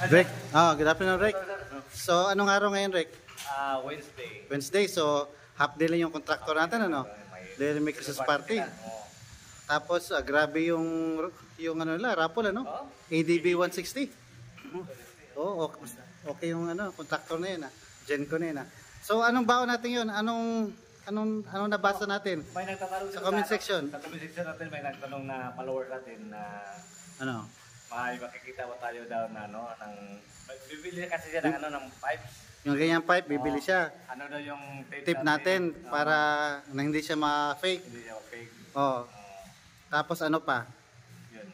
Rick, good afternoon, Rick. So, anong araw ngayon, Rick? Wednesday. Wednesday, so half day lang yung contractor natin, ano? Dahil may Christmas party. Tapos, grabe yung ano nila, raffle, ano? ADB 160. Oo, okay yung contractor na yun, Genco na yun, So, anong baon natin yun? Anong nabasa natin? May nagtatanong sa comment section. Sa comment section natin, may nagtanong na follower natin na may makikita ba tayo daw na bibili kasi siya ng ng pipes. Yung ganyang pipe, bibili siya. Ano daw yung tip natin para na hindi siya ma-fake. Hindi siya ma-fake. Tapos ano pa? Yun.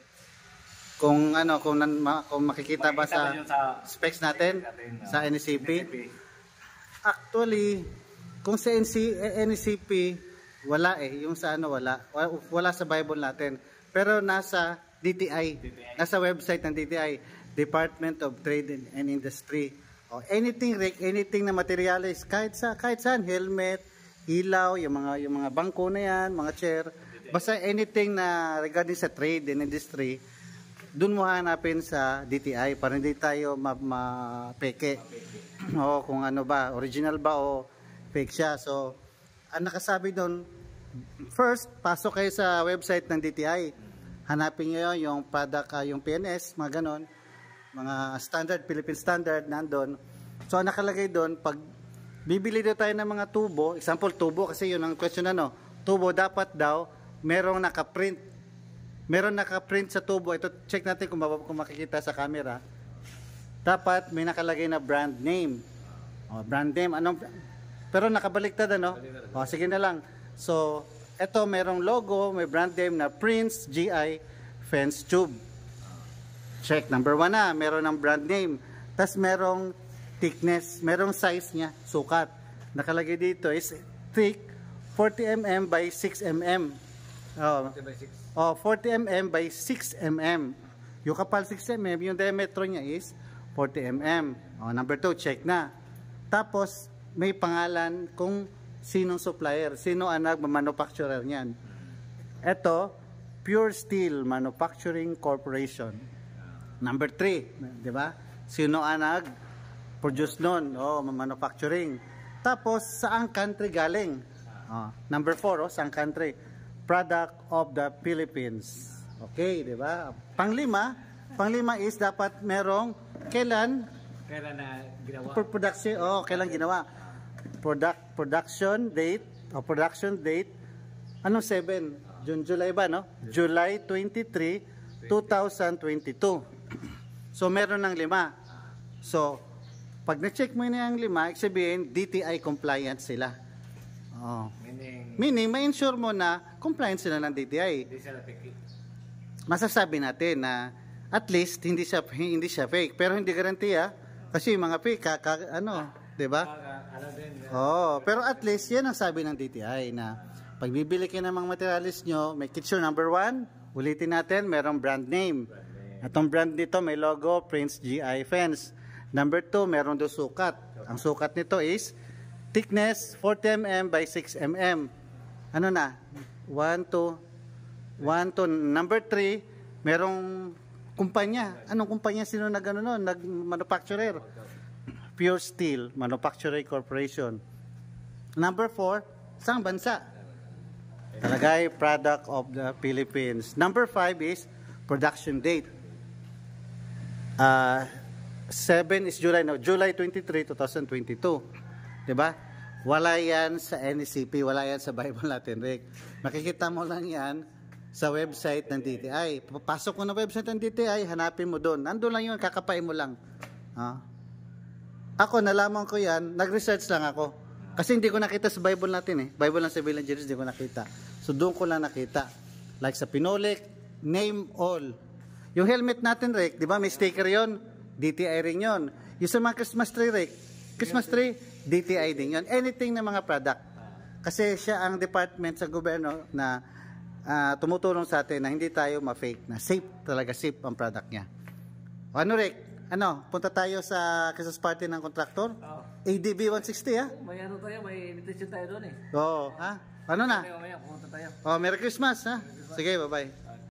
Kung makikita ba sa specs natin sa NCP? Actually, kung sa NCP wala yung sa wala sa Bible natin. Pero nasa DTI. Nasa website ng DTI, Department of Trade and Industry. Anything, Rick, anything na materials, kahit saan, helmet, ilaw, yung mga bangko na yan, mga chair, basta anything na regarding sa trade and industry, dun mo hanapin sa DTI para hindi tayo mapeke. Kung ano ba, original ba o fake siya. So, ang nakasabi doon, first, pasok kayo sa website ng DTI. Hanapin nyo yung product, yung PNS, mga ganon. Mga standard, Philippine standard, nandun. So, nakalagay doon, pag bibili daw tayo ng mga tubo, example, tubo, kasi yun ang question tubo, dapat daw, merong nakaprint. Meron nakaprint sa tubo. Ito, check natin kung makikita sa camera. Dapat may nakalagay na brand name. Brand name, pero nakabaliktad, sige na lang. So, ito, merong logo, may brand name na Prince GI Fence Tube. Check, number 1 na, meron ng brand name. Tapos merong thickness, merong size niya, sukat. Nakalagay dito is thick 40 mm by 6 mm. 40 mm by 6 mm. Yung kapal 6 mm, yung diametro niya is 40 mm. Number 2, check na. Tapos, may pangalan kung sinong supplier, sino ang nagmamanufacturer niyan. Ito, Pure Steel Manufacturing Corporation. Number 3, di ba? Sino ang nag-produce nun? Manufacturing. Tapos, saang country galing? Number 4, saang country? Product of the Philippines. Okay, di ba? Panglima is dapat merong kailan na ginawa. Production, kailan ginawa? Production date. Anong 7? July ba, no? July 23, 2022. So, meron ng 5. So, pag na-check mo na yung 5, sabihin, DTI compliant sila. Meaning, ma-ensure mo na compliant sila ng DTI. Hindi sila fake. Masasabi natin na at least hindi siya fake. Pero hindi garantiya kasi yung mga fake, di ba? Pero at least yan ang sabi ng DTI na pag bibili kayo ng mga materialis nyo, make it sure, number 1, ulitin natin, merong brand name. Atong brand nito may logo, Prince GI Fence. Number 2, meron doon sukat. Ang sukat nito is thickness 40 mm by 6 mm. 1, 2. Number 3, merong kumpanya. Anong kumpanya? Sino nag-manufacturer? Pure Steel Manufacturing Corporation. Number 4, saang bansa? Talagay, product of the Philippines. Number 5 is production date. 7 is July 23, 2022. Diba? Wala yan sa NCP, wala yan sa Bible natin, Rick. Makikita mo lang yan sa website ng DTI. Papasok mo na website ng DTI, hanapin mo doon. Nandun lang yun, kakapain mo lang. Ako, nalaman ko yan, nag-research lang ako. Kasi hindi ko nakita sa Bible natin Bible ng Civil Engineers, hindi ko nakita. So doon ko lang nakita. Like sa Pinolik, name all. Yung helmet natin, Rick, di ba may sticker yon, DTI rin yon. Yung sa mga Christmas tree, Rick, Christmas tree, DTI din yon. Anything na mga product. Kasi siya ang department sa gobyerno na tumutulong sa atin na hindi tayo ma-fake, na safe talaga, safe ang product niya. Rick, punta tayo sa Christmas party ng contractor? ADB 160, May may invitation tayo doon Ano na? Mamaya, pumunta tayo. Merry Christmas, Sige, bye-bye.